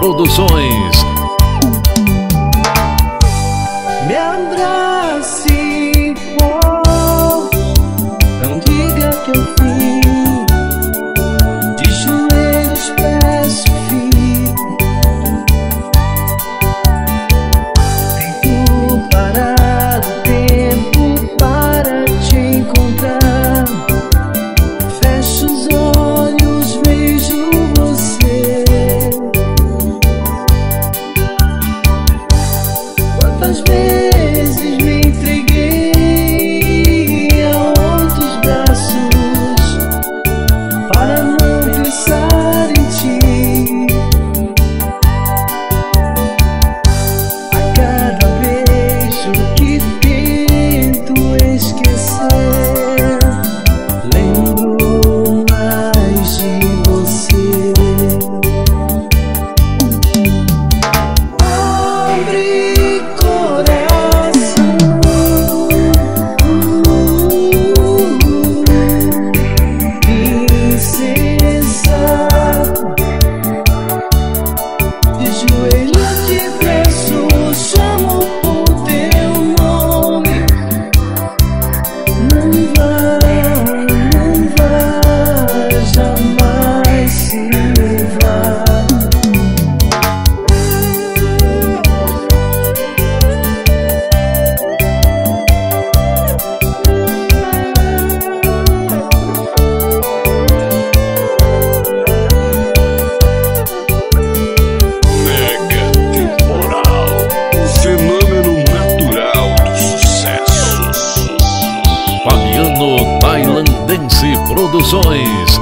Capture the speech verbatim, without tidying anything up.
Produções. Me abrace, oh, não diga que eu fui. De joelhos peço, filho. Tento parar o tempo para te encontrar. Fecho os olhos, vejo você. Quantas vezes me entreguei a outros braços para não pensar em ti. A cada beijo que tento esquecer, lembro mais de você. Abre coração, princesa, de joelhos te peço, chamo por teu nome. Não vá, não vá, jamais se vá. Mega temporal, fenômeno natural do sucesso. Fabiano Tailandense Produções.